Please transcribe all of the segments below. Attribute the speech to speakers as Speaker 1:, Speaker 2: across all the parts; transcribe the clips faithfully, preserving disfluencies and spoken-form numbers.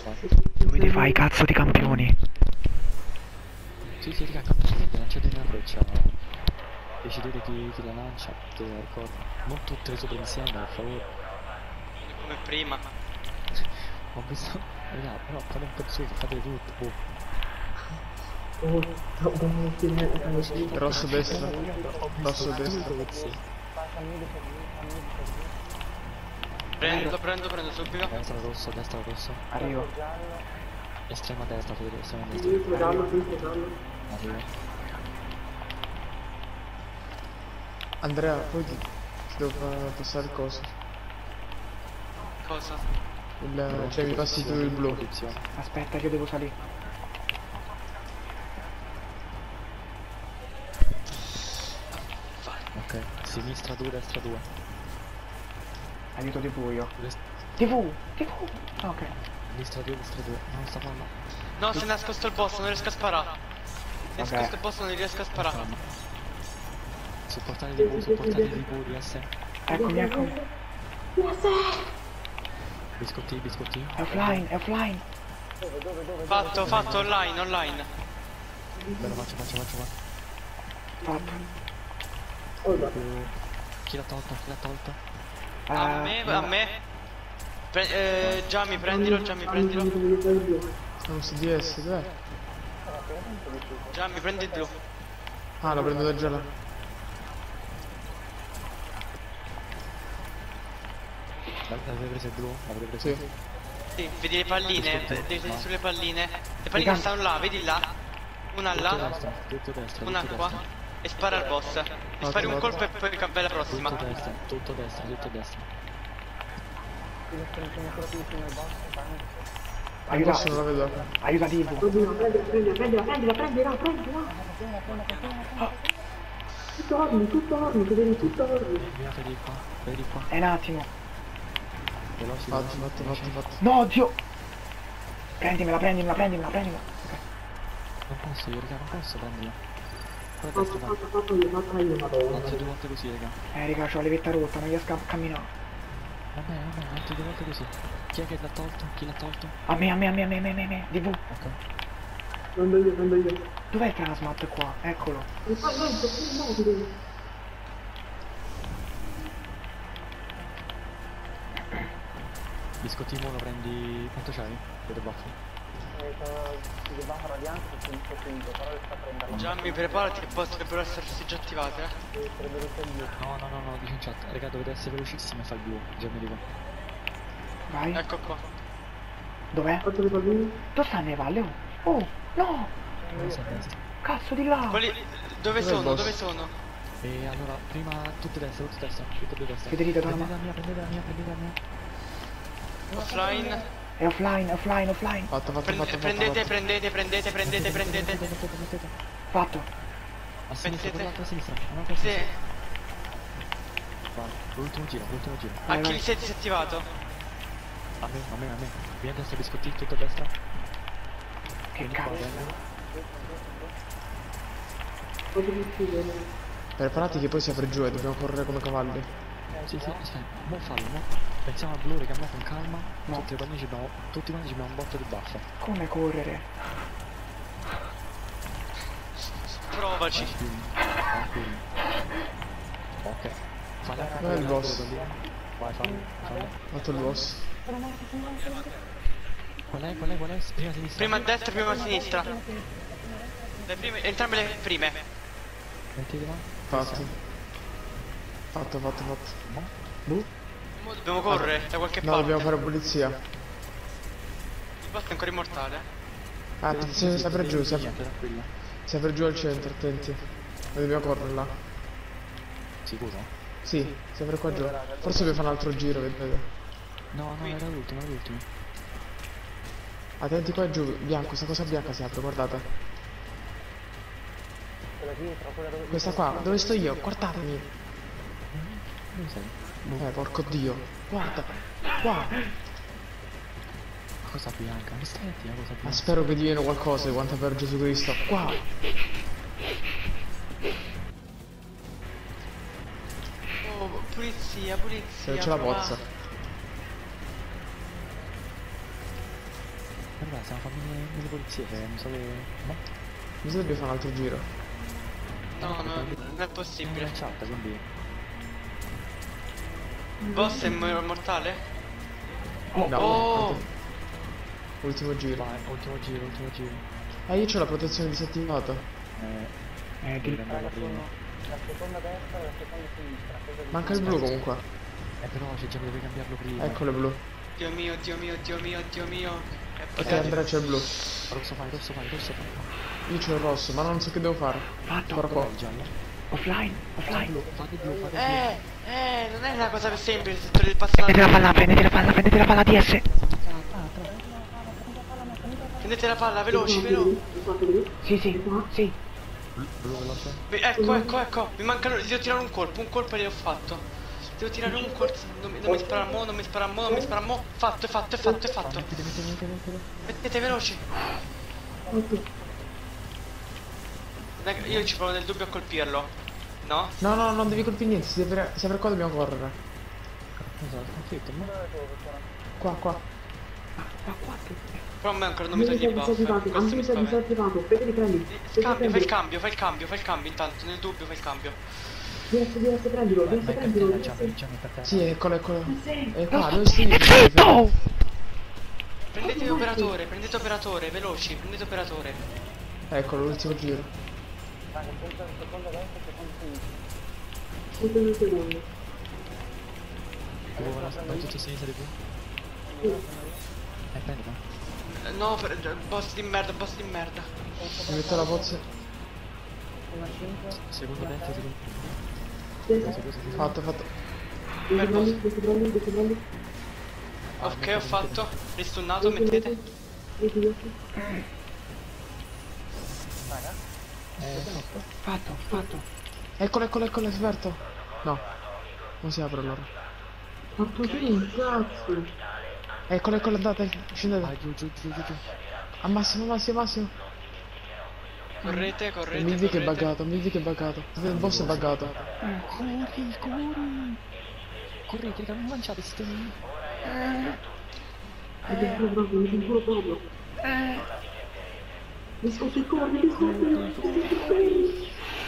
Speaker 1: Dovete fare i cazzo di campioni.
Speaker 2: Sì, sì, raga, campione, lanciate una freccia. Decidete chi, chi la lancia, te la ricordo. Non tutte le sopra insieme, per favore.
Speaker 3: Come prima.
Speaker 2: Ho visto. Raga, però fate un po' di solito, fate tutto. Oh.
Speaker 4: Rosso destra. Rosso destra.
Speaker 3: Prendo, prendo, prendo subito.
Speaker 2: Destra rosso, destra rosso.
Speaker 1: Arrivo.
Speaker 2: Estrema destra, Federico, estrema destra. Arrivo.
Speaker 4: Andrea, poi ti, ti devo far passare il coso.
Speaker 3: Cosa?
Speaker 4: Il, cioè mi passi tu il blu.
Speaker 1: Aspetta che io devo salire.
Speaker 2: Ok, sinistra due, destra due.
Speaker 1: Aiuto T V io.
Speaker 2: Dest-
Speaker 1: T V! T V! Ah, ok.
Speaker 2: Sinistra due, destra due. No, sta fallo.
Speaker 3: No, si è nascosto il boss, non riesco a sparare. Si è
Speaker 1: Vabbè.
Speaker 3: nascosto il boss, non riesco a sparare.
Speaker 2: Supportare di V, supportare di V, D S.
Speaker 1: Eccomi, eccomi.
Speaker 2: Biscotti, biscotti.
Speaker 1: È offline, è offline.
Speaker 3: Fatto, fatto, online, online.
Speaker 2: Bello, faccio, faccio, faccio, faccio.
Speaker 1: Fatto.
Speaker 2: Chi l'ha tolto? Chi l'ha tolto?
Speaker 3: A
Speaker 1: Eh,
Speaker 3: me, a me. Pre eh, Gianni, prendilo, Gianni, prendilo.
Speaker 4: Non si D S, dov'è?
Speaker 3: Gianni, prendi il blu.
Speaker 4: Ah, lo prendo da già là.
Speaker 2: L'avete preso il blu? L'avete preso?
Speaker 4: Sì.
Speaker 3: Sì, vedi le palline, devi vedere sulle palline. Le palline stanno là, vedi là. Una
Speaker 2: Tutto
Speaker 3: là,
Speaker 2: destra, tutto destra,
Speaker 3: una
Speaker 2: tutto
Speaker 3: qua.
Speaker 2: destra.
Speaker 3: E spara al boss. E spari un colpo e poi cambia la prossima.
Speaker 2: Tutto destra, tutto destra, tutto destra.
Speaker 4: Il boss
Speaker 1: aiuta,
Speaker 4: non la vedo.
Speaker 1: aiuta T V.
Speaker 5: Prendila, prendila, prendila, prendila. Tutto ormi, tutto ormi, che vedi tutto ormi.
Speaker 2: Via, vedi qua, vedi qua.
Speaker 1: È un attimo.
Speaker 2: Veloci,
Speaker 4: Fatti,
Speaker 2: veloci,
Speaker 4: fatti,
Speaker 2: veloci.
Speaker 4: fatti, fatti.
Speaker 1: No, Dio! Prendimela, prendimela, prendimela, prendimela. Ok.
Speaker 2: Non posso, io raga, non posso prenderla. Quella
Speaker 5: Fatto,
Speaker 2: destra, vai.
Speaker 5: fatto, fatto io, fatto io, madonna.
Speaker 2: Altre due volte così, raga.
Speaker 1: Eh, raga, c'ho la levetta rotta, non riesco a camminare.
Speaker 2: Vabbè, vabbè, altre due volte così. Chi è che l'ha tolto? Chi l'ha tolto?
Speaker 1: A me, a me, a me, a me, a me, a me, a me. T V.
Speaker 2: Ok.
Speaker 5: Prendo io, prendo io.
Speaker 1: Dov'è il Transmat qua? Eccolo.
Speaker 5: E poi niente, che immobile.
Speaker 2: Biscottino lo prendi. Quanto c'hai? Per baffi?
Speaker 3: Gianni, preparati che potrebbero essersi già attivate. eh.
Speaker 2: No, no, no, no, dice in chat. Raga, dovete essere velocissimi e fa il blu. Già mi dico.
Speaker 1: Vai.
Speaker 3: Ecco qua.
Speaker 1: Dov'è?
Speaker 5: Fatto le palline.
Speaker 1: Dove sta nelle valle? Oh, oh, no!
Speaker 2: Non so a destra.
Speaker 1: Cazzo di là!
Speaker 3: Quelli... Dove
Speaker 4: Dov'è il
Speaker 3: sono?
Speaker 4: boss?
Speaker 3: Dove sono?
Speaker 2: E allora, prima tutte destra, tutte destra, tutte e due destra.
Speaker 1: Federico, torna.
Speaker 2: Prendete la mia, prendete la mia, prendete la mia.
Speaker 3: Offline.
Speaker 1: È offline, è offline, offline.
Speaker 4: Fatto, fatto,
Speaker 3: Prende-
Speaker 4: fatto,
Speaker 3: prendete,
Speaker 4: fatto.
Speaker 3: prendete, prendete, prendete, prendete.
Speaker 2: Mettete, mettete, mettete.
Speaker 1: Fatto.
Speaker 2: A sinistra,
Speaker 3: Mettete.
Speaker 2: quell'altra a sinistra. Un'altra a
Speaker 3: Sì.
Speaker 2: sinistra. Vai, l'ultimo giro, l'ultimo giro.
Speaker 3: A
Speaker 1: Vai,
Speaker 3: chi
Speaker 1: vai.
Speaker 3: si è disattivato?
Speaker 2: A me, a me, a me. Vieni a destra, biscotti, tutto a destra.
Speaker 1: Che
Speaker 2: Vieni qua,
Speaker 1: cazzo.
Speaker 2: vieni.
Speaker 5: Cosa mi scrive?
Speaker 4: Preparati che poi si apre giù e dobbiamo correre come cavalli.
Speaker 2: Sì, sì, aspetta, mo fallo, mo. Pensiamo al blu, raga, mo con calma.
Speaker 1: No.
Speaker 2: Tutti quanti ci abbiamo, tutti quanti ci abbiamo un botto di buffa.
Speaker 1: Come correre?
Speaker 3: Provaci.
Speaker 2: Tranquilli, tranquilli. Ok. Fai la
Speaker 4: Dov'è il boss?
Speaker 2: Vai, fallo, fallo.
Speaker 4: Fatto il boss.
Speaker 2: Qual è, qual è, qual è? Prima a sinistra.
Speaker 3: Prima a destra, prima a sinistra. Le prime, entrambe le prime.
Speaker 2: Mettete là.
Speaker 4: Fatto. Fatto, fatto, fatto.
Speaker 2: Mo.
Speaker 4: Boh.
Speaker 3: Mo dobbiamo correre da qualche
Speaker 4: No,
Speaker 3: parte.
Speaker 4: dobbiamo fare pulizia.
Speaker 3: Il boss è ancora immortale.
Speaker 4: Ah, attenzione, si apre giù, si apre,
Speaker 2: Niente, tranquilla.
Speaker 4: si apre giù al centro, attenti. Noi dobbiamo correre là.
Speaker 2: Sicuro?
Speaker 4: Sì, si apre qua giù. Forse dobbiamo fare un altro giro, vedete.
Speaker 2: No, no, era l'ultimo, era l'ultimo.
Speaker 4: Attenti qua giù, bianco, questa cosa bianca si apre, guardate. Questa qua, dove sto io? Guardatemi.
Speaker 2: Dove sei?
Speaker 4: Eh, porco dio. Guarda, qua.
Speaker 2: Ma cosa bianca? Mi stai attenta cosa
Speaker 4: Ma
Speaker 2: bianca?
Speaker 4: spero che diano qualcosa di quanto per Gesù Cristo. Qua.
Speaker 3: Oh, pulizia, pulizia.
Speaker 4: Se c'è la
Speaker 3: provate.
Speaker 4: pozza.
Speaker 2: Guarda, stiamo facendo le polizie, che non so che... No?
Speaker 4: Mi sa che dobbiamo fare un altro giro.
Speaker 3: No, no, non è possibile.
Speaker 2: Chat, quindi...
Speaker 3: Boss è mo- mortale?
Speaker 1: Oh,
Speaker 4: No,
Speaker 3: Oh!
Speaker 4: altro- ultimo giro.
Speaker 2: Vai, ultimo giro, ultimo giro.
Speaker 4: Eh, io c'ho la protezione disattivata.
Speaker 2: Eh...
Speaker 1: Eh,
Speaker 2: devi
Speaker 1: di...
Speaker 2: andare prima.
Speaker 4: Manca il blu comunque.
Speaker 2: Eh però c'è già, devi cambiarlo prima.
Speaker 4: Eccolo il blu.
Speaker 3: Dio mio, Dio mio, Dio mio, Dio mio. È
Speaker 4: Ok,
Speaker 3: potente.
Speaker 4: Andrea c'è il blu.
Speaker 2: Rosso fai, rosso fai, rosso fai.
Speaker 4: Io c'ho il rosso, ma non so che devo fare.
Speaker 1: Fatto.
Speaker 4: Guarda qua.
Speaker 2: Il giallo.
Speaker 1: Offline, offline.
Speaker 2: Fate blu, fate blu.
Speaker 3: Eh, eh, non è una cosa semplice se tu devi passare.
Speaker 1: Prendete la palla, prendete la palla, prendete la palla D S.
Speaker 3: Prendete la palla, veloci, veloci.
Speaker 1: Sì, sì, sì.
Speaker 2: Blu veloce.
Speaker 3: Beh, Ecco, ecco, ecco. Mi mancano. Devo tirare un colpo, un colpo e l'ho fatto. Devo tirare un colpo. Non mi, non mi spara mo, non mi spara mo, non mi spara mo. Fatto, è fatto, è fatto, è fatto.
Speaker 2: Mettete, mettete, mettete, mettete.
Speaker 3: Mettete veloci. Raga, io ci provo nel dubbio a colpirlo. No?
Speaker 4: No, no, non devi colpire niente, se per, se per qua dobbiamo correre.
Speaker 2: Esatto, conflitto, ma...
Speaker 4: Qua, qua.
Speaker 3: Però a me ancora non mi togli i buff.
Speaker 5: disattivato,
Speaker 3: Questo
Speaker 5: anche
Speaker 3: mi
Speaker 5: mi sa
Speaker 3: spaventa.
Speaker 5: disattivato. Aspetta, li prendi.
Speaker 3: Scambio, fai il cambio, fai il cambio, fai il cambio intanto, nel dubbio fai il cambio.
Speaker 5: D S, D S, prendilo, D S,
Speaker 2: Ma è
Speaker 5: prendilo.
Speaker 2: cartella,
Speaker 5: D S.
Speaker 2: già, già, cartella.
Speaker 4: Sì, eccolo, eccolo.
Speaker 5: Sì.
Speaker 4: E qua, dove sei?
Speaker 1: Zitto!
Speaker 3: Prendete operatore, prendete operatore, veloci, prendete operatore.
Speaker 4: Eccolo, l'ultimo giro.
Speaker 5: Ultimi secondi.
Speaker 2: Devo vai tutto a sinistra di qui. Eh, prendi, no?
Speaker 3: Eh, No, per- boss di merda, boss di merda.
Speaker 4: Mi metto la pozza.
Speaker 2: Secondo destra, secondo...
Speaker 5: D S,
Speaker 4: Fatto, fatto.
Speaker 5: D S, prendi, D S, prendi, D S, prendi.
Speaker 3: Ok, ho fatto. Ristunnato, mettete.
Speaker 5: D S, D S.
Speaker 2: Eh,
Speaker 1: Fatto, fatto.
Speaker 4: Eccolo, eccolo, eccolo, è sverto. No. Non si apre allora.
Speaker 5: Fatto sì, un cazzo.
Speaker 4: Eccolo, eccolo, andate,
Speaker 2: Ah,
Speaker 4: scendete.
Speaker 2: giù, giù, giù, giù, giù.
Speaker 4: A massimo, massimo, massimo.
Speaker 3: Correte,
Speaker 4: E
Speaker 3: correte,
Speaker 4: mi dici che è
Speaker 3: correte.
Speaker 4: buggato, mi dici che è buggato. Il boss è buggato.
Speaker 2: Corri, corri. Correte, che non mangiate, siete...
Speaker 5: Mi sento proprio, mi sento proprio. Mi scotti il cuore, mi scotti il cuore.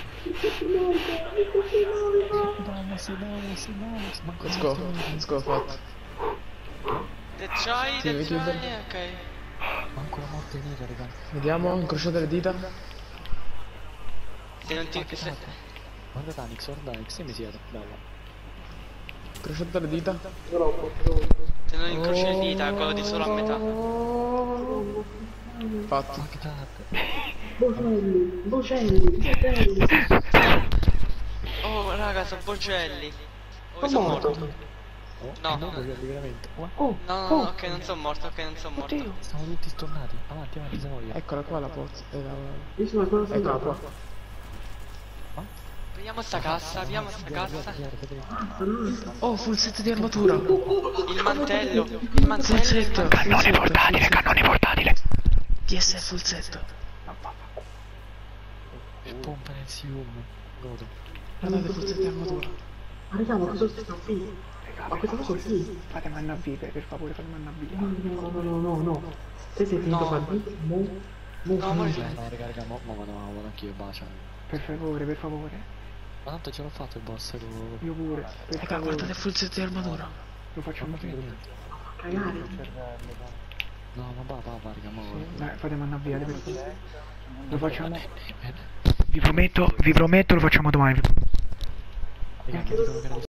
Speaker 2: Dai, sì, dai, sì, dai. Manco
Speaker 4: Let's go, let's go, fatto.
Speaker 3: Dead Chai,
Speaker 4: Sì,
Speaker 3: Dead
Speaker 4: vedi,
Speaker 3: Chai,
Speaker 4: vedi.
Speaker 3: ok.
Speaker 2: Manco la morte nera, raga.
Speaker 4: Vediamo, incrociate le dita.
Speaker 3: Se non ti... se-
Speaker 2: Guarda Danix, guarda Danix, e mi siete. Bella.
Speaker 4: Incrociate le dita.
Speaker 3: Se non incroci le dita, godi solo a metà.
Speaker 4: Fatto.
Speaker 2: Ma che cazzo?
Speaker 5: Bocelli, bocelli, bocelli.
Speaker 3: Oh, raga, sono bocelli. Oh,
Speaker 5: Sono
Speaker 3: sono
Speaker 5: morto.
Speaker 3: morto.
Speaker 2: Oh,
Speaker 3: No.
Speaker 2: eh, no, voglio veramente. Oh,
Speaker 1: Oh,
Speaker 3: No, no,
Speaker 1: oh,
Speaker 3: no, ok, non sono morto, ok, non sono morto.
Speaker 1: oddio.
Speaker 2: stiamo tutti stornati. Avanti, avanti, se voglio.
Speaker 4: Eccola qua la pozza. eh, la-
Speaker 5: Io sono ancora
Speaker 4: Eccola
Speaker 5: saltato.
Speaker 4: qua.
Speaker 3: Vediamo sta cassa, vediamo sta cassa.
Speaker 4: Oh, full set di armatura.
Speaker 3: Il mantello, il mantello.
Speaker 4: Full
Speaker 3: il
Speaker 4: set.
Speaker 3: mantello.
Speaker 1: Cannone portatile, cannone portatile.
Speaker 4: D S full set.
Speaker 2: Pompa nel sium. Godo.
Speaker 4: Guardate, full set di armatura.
Speaker 5: Ma raga, ma cosa sta qui? Ma cosa sto qui?
Speaker 1: Fate manna a vivere, per favore, fate manna a vivere.
Speaker 5: No, no, no, no, no. Se sei finito
Speaker 3: No.
Speaker 5: a fare mo, mo,
Speaker 3: No, ma-
Speaker 2: Eh, no, raga, raga, mo, mo vado, vado anch'io, bacia.
Speaker 1: Per favore, per favore.
Speaker 2: Ma tanto ce l'ho fatto il boss con...
Speaker 1: Io pure, per
Speaker 4: Raga,
Speaker 1: favore.
Speaker 4: guardate full set di armatura.
Speaker 1: Lo facciamo finire.
Speaker 5: cagare.
Speaker 2: No, ma va, va, va, raga, mo...
Speaker 1: Dai, fate manna a vivere, per favore. Lo facciamo.
Speaker 2: Eh, eh,
Speaker 1: Vi prometto, vi prometto, lo facciamo domani.
Speaker 2: raga, mi dicono che era